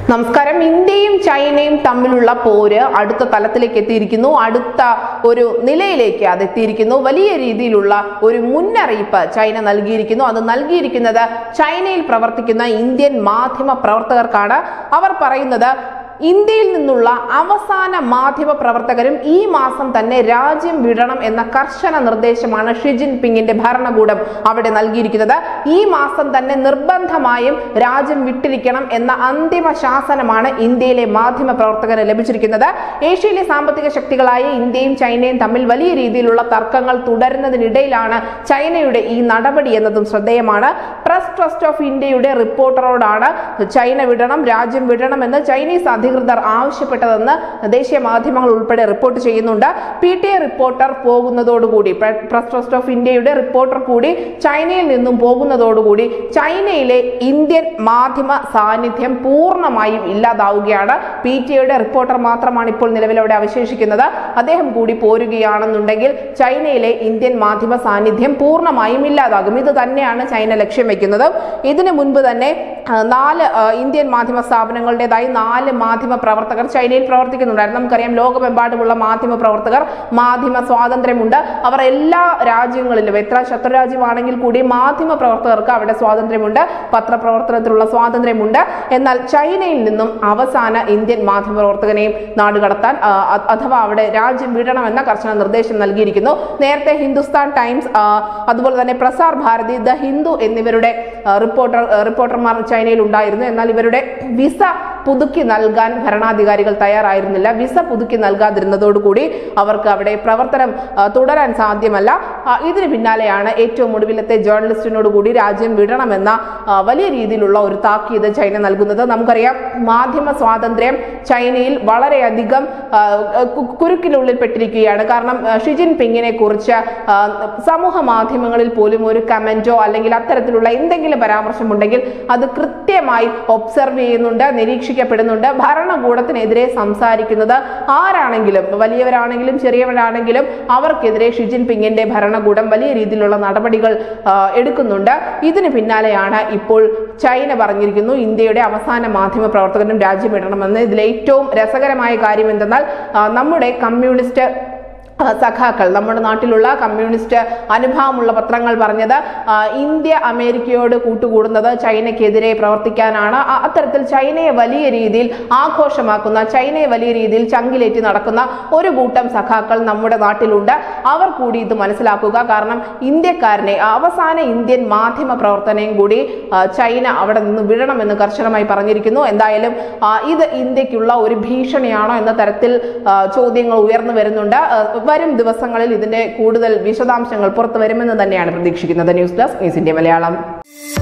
നമസ്കാരം. ഇന്ത്യയും ചൈനയും തമ്മിലുള്ള പോര് അടുത്ത തലത്തിലേക്ക് എത്തിയിരിക്കുന്നു. അടുത്ത ഒരു നിലയിലേക്ക് അത് എത്തിയിരിക്കുന്നു. വലിയ രീതിയിലുള്ള ഒരു മുന്നറിയിപ്പ് ചൈന നൽകിയിരിക്കുന്നു. അത് നൽകിയിരിക്കുന്നത് ചൈനയിൽ പ്രവർത്തിക്കുന്ന ഇന്ത്യൻ മാധ്യമ പ്രവർത്തകർക്കാണ്. അവർ പറയുന്നത് ഇന്ത്യയിൽ നിന്നുള്ള അവസാന മാധ്യമ പ്രവർത്തകരും ഈ മാസം തന്നെ രാജ്യം വിടണം എന്ന കർശന നിർദ്ദേശമാണ് ഷി ജിൻപിങ്ങിന്റെ ഭരണകൂടം അവിടെ നൽകിയിരിക്കുന്നത്. ഈ മാസം തന്നെ നിർബന്ധമായും രാജ്യം വിട്ടിരിക്കണം എന്ന അന്തിമ ശാസനമാണ് ഇന്ത്യയിലെ മാധ്യമ പ്രവർത്തകന് ലഭിച്ചിരിക്കുന്നത്. ഏഷ്യയിലെ സാമ്പത്തിക ശക്തികളായ ഇന്ത്യയും ചൈനയും തമ്മിൽ വലിയ രീതിയിലുള്ള തർക്കങ്ങൾ തുടരുന്നതിനിടയിലാണ് ചൈനയുടെ ഈ നടപടി എന്നതും ശ്രദ്ധേയമാണ്. പ്രസ് ട്രസ്റ്റ് ഓഫ് ഇന്ത്യയുടെ റിപ്പോർട്ടറോടാണ് ചൈന വിടണം, രാജ്യം വിടണമെന്ന് ചൈനീസ് അധികൃതർ ആവശ്യപ്പെട്ടതെന്ന് ദേശീയ മാധ്യമങ്ങൾ ഉൾപ്പെടെ റിപ്പോർട്ട് ചെയ്യുന്നുണ്ട്. PTI റിപ്പോർട്ടർ പോകുന്നതോടുകൂടി, പ്രസ് ട്രസ്റ്റ് ഓഫ് ഇന്ത്യയുടെ റിപ്പോർട്ടർ കൂടി ചൈനയിൽ നിന്നും പോകുന്നതോടുകൂടി ചൈനയിലെ ഇന്ത്യൻ മാധ്യമ സാന്നിധ്യം പൂർണ്ണമായും ഇല്ലാതാവുകയാണ്. PTIയുടെ റിപ്പോർട്ടർ മാത്രമാണ് ഇപ്പോൾ നിലവിലവിടെ അവശേഷിക്കുന്നത്. അദ്ദേഹം കൂടി പോരുകയാണെന്നുണ്ടെങ്കിൽ ചൈനയിലെ ഇന്ത്യൻ മാധ്യമ സാന്നിധ്യം പൂർണ്ണമായും ഇല്ലാതാകും. ഇത് തന്നെയാണ് ചൈന ലക്ഷ്യം വെക്കുന്നത്. ഇതിനു മുൻപ് തന്നെ 4 ഇന്ത്യൻ മാധ്യമ സ്ഥാപനങ്ങളുടേതായി 4 മാധ്യമ പ്രവർത്തകർ ചൈനയിൽ പ്രവർത്തിക്കുന്നുണ്ടായിരുന്നു. നമുക്കറിയാം, ലോകമെമ്പാടുമുള്ള മാധ്യമ പ്രവർത്തകർ, മാധ്യമ സ്വാതന്ത്ര്യമുണ്ട്. അവർ എല്ലാ രാജ്യങ്ങളിലും, എത്ര ശത്രുരാജ്യമാണെങ്കിൽ കൂടി മാധ്യമ പ്രവർത്തകർക്ക് അവിടെ സ്വാതന്ത്ര്യമുണ്ട്, പത്രപ്രവർത്തനത്തിലുള്ള സ്വാതന്ത്ര്യമുണ്ട്. എന്നാൽ ചൈനയിൽ നിന്നും അവസാന ഇന്ത്യൻ മാധ്യമ പ്രവർത്തകനെയും നാടുകടത്താൻ അഥവാ അവിടെ രാജ്യം വിടണമെന്ന കർശന നിർദ്ദേശം നൽകിയിരിക്കുന്നു. നേരത്തെ ഹിന്ദുസ്ഥാൻ ടൈംസ്, അതുപോലെ തന്നെ പ്രസാർ ഭാരതി, ദ ഹിന്ദു എന്നിവരുടെ റിപ്പോർട്ടർമാർ ചൈനയിൽ ഉണ്ടായിരുന്നു. എന്നാൽ ഇവരുടെ വിസ പുതുക്കി നൽകാൻ ഭരണാധികാരികൾ തയ്യാറായിരുന്നില്ല. വിസ പുതുക്കി നൽകാതിരുന്നതോടുകൂടി അവർക്ക് അവിടെ പ്രവർത്തനം തുടരാൻ സാധ്യമല്ല. ഇതിന് പിന്നാലെയാണ് ഏറ്റവും ഒടുവിലത്തെ ജേർണലിസ്റ്റിനോട് കൂടി രാജ്യം വിടണമെന്ന വലിയ രീതിയിലുള്ള ഒരു താക്കീത് ചൈന നൽകുന്നത്. നമുക്കറിയാം, മാധ്യമ സ്വാതന്ത്ര്യം ചൈനയിൽ വളരെയധികം കുരുക്കിനുള്ളിൽ പെട്ടിരിക്കുകയാണ്. കാരണം ഷി ജിൻപിങ്ങിനെ കുറിച്ച് സമൂഹ മാധ്യമങ്ങളിൽ പോലും ഒരു കമന്റോ അല്ലെങ്കിൽ അത്തരത്തിലുള്ള എന്തെങ്കിലും പരാമർശമുണ്ടെങ്കിൽ അത് കൃത്യമായി ഒബ്സർവ് ചെയ്യുന്നുണ്ട്, നിരീക്ഷിക്കപ്പെടുന്നുണ്ട്. ഭരണകൂടത്തിനെതിരെ സംസാരിക്കുന്നത് ആരാണെങ്കിലും, വലിയവരാണെങ്കിലും ചെറിയവരാണെങ്കിലും, അവർക്കെതിരെ ഷി ജിൻപിങ്ങിന്റെ ഭരണകൂടം വലിയ രീതിയിലുള്ള നടപടികൾ എടുക്കുന്നുണ്ട്. ഇതിന് പിന്നാലെയാണ് ഇപ്പോൾ ചൈന പറഞ്ഞിരിക്കുന്നു ഇന്ത്യയുടെ അവസാന മാധ്യമ പ്രവർത്തകനും രാജ്യം വിടണമെന്ന്. ഇതിൽ ഏറ്റവും രസകരമായ കാര്യം എന്തെന്നാൽ, നമ്മുടെ കമ്മ്യൂണിസ്റ്റ് സഖാക്കൾ, നമ്മുടെ നാട്ടിലുള്ള കമ്മ്യൂണിസ്റ്റ് അനുഭാവമുള്ള പത്രങ്ങൾ പറഞ്ഞത് ഇന്ത്യ അമേരിക്കയോട് കൂട്ടുകൂടുന്നത് ചൈനയ്ക്കെതിരെ പ്രവർത്തിക്കാനാണ്. അത്തരത്തിൽ ചൈനയെ വലിയ രീതിയിൽ ആഘോഷമാക്കുന്ന, ചൈനയെ വലിയ രീതിയിൽ ചങ്കിലേറ്റി നടക്കുന്ന ഒരു കൂട്ടം സഖാക്കൾ നമ്മുടെ നാട്ടിലുണ്ട്. അവർ കൂടി ഇത് മനസ്സിലാക്കുക. കാരണം ഇന്ത്യക്കാരനെ, അവസാന ഇന്ത്യൻ മാധ്യമ പ്രവർത്തനയും കൂടി ചൈന അവിടെ നിന്ന് വിടണമെന്ന് കർശനമായി പറഞ്ഞിരിക്കുന്നു. എന്തായാലും ഇത് ഇന്ത്യക്കുള്ള ഒരു ഭീഷണിയാണോ എന്ന തരത്തിൽ ചോദ്യങ്ങൾ ഉയർന്നു വരുന്നുണ്ട്. വരും ദിവസങ്ങളിൽ ഇതിന്റെ കൂടുതൽ വിശദാംശങ്ങൾ പുറത്തു വരുമെന്ന് തന്നെയാണ് പ്രതീക്ഷിക്കുന്നത്. News desk, news India Malayalam.